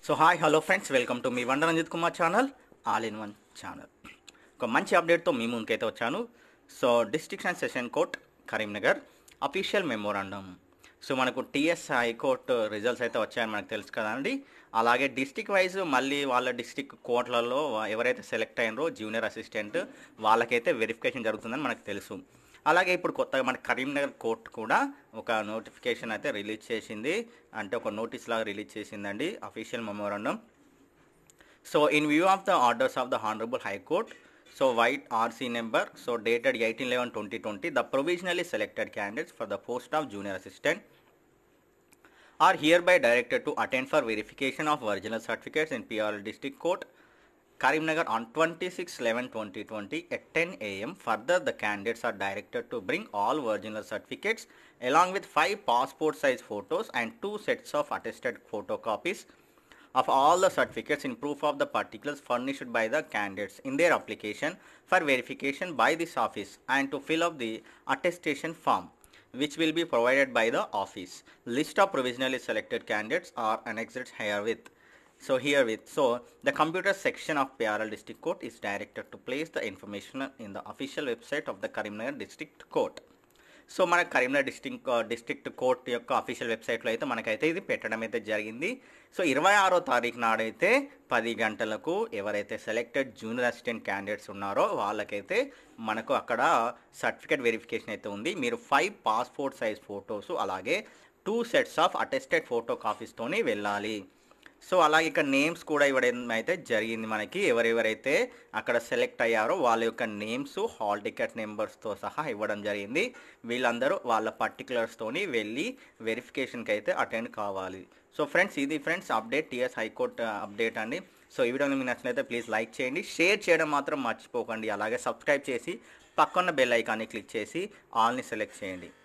So hi hello friends, welcome to మీ వండ Ranjith Kumar channel, all in one channel. ఒక మంచి అప్డేట్తో మీ ముందుకైతే వచ్చాను. So district and session court Karimnagar official memorandum. So మనకు టీఎస్ హైకోర్టు రిజల్ట్స్ అయితే వచ్చాయని మనకు తెలుసు కదండి. అలాగే డిస్టిక్ వైజ్ మళ్ళీ వాళ్ళ డిస్టిక్ కోర్టులలో ఎవరైతే సెలెక్ట్ అయినరో జూనియర్ అసిస్టెంట్ వాళ్ళకైతే వెరిఫికేషన్ జరుగుతుందని మనకు తెలుసు. అలాగే ఇప్పుడు కొత్తగా మన కరీంనగర్ కోర్టు కూడా ఒక నోటిఫికేషన్ అయితే రిలీజ్ చేసింది, అంటే ఒక నోటీస్ లాగా రిలీజ్ చేసిందండి, official memorandum. So in view of the orders of the honourable high court, so white RC number, so dated 18/11/2020, the provisionally selected candidates for the post of junior assistant are hereby directed to attend for verification of original certificates in PRL District Court, Karimnagar on 26/11/2020 at 10 a.m. Further, the candidates are directed to bring all original certificates along with 5 passport size photos and 2 sets of attested photocopies of all the certificates in proof of the particulars furnished by the candidates in their application for verification by this office, and to fill up the attestation form which will be provided by the office. List of provisionally selected candidates are annexed herewith. So the computer section of PRL District Court is directed to place the information in the official website of the Karimnagar District Court. So మన Karimnagar district court యొక్క official వెబ్సైట్లో అయితే మనకైతే ఇది పెట్టడం అయితే జరిగింది. So 26వ తారీఖు నాడైతే 10 గంటలకు ఎవరైతే సెలెక్టెడ్ జూనియర్ అసిస్టెంట్ క్యాండిడేట్స్ ఉన్నారో వాళ్ళకైతే మనకు అక్కడ సర్టిఫికేట్ వెరిఫికేషన్ అయితే ఉంది. మీరు 5 పాస్పోర్ట్ సైజ్ ఫొటోస్ అలాగే 2 సెట్స్ ఆఫ్ అటెస్టెడ్ ఫోటో కాపీస్తోని వెళ్ళాలి. సో అలాగే ఇక్కడ నేమ్స్ కూడా ఇవ్వడం అయితే జరిగింది. మనకి ఎవరెవరైతే అక్కడ సెలెక్ట్ అయ్యారో వాళ్ళ యొక్క నేమ్స్, హాల్ టికెట్ నెంబర్స్తో సహా ఇవ్వడం జరిగింది. వీళ్ళందరూ వాళ్ళ పర్టికులర్స్తోని వెళ్ళి వెరిఫికేషన్కి అయితే అటెండ్ కావాలి. సో ఫ్రెండ్స్, ఇది friends update, TS high court update అండి. సో ఈ వీడియోని మీకు నచ్చినట్లయితే ప్లీజ్ లైక్ చేయండి, షేర్ చేయడం మాత్రం మర్చిపోకండి. అలాగే సబ్స్క్రైబ్ చేసి పక్కన్న బెల్ ఐకాన్ని క్లిక్ చేసి ఆల్ని సెలెక్ట్ చేయండి.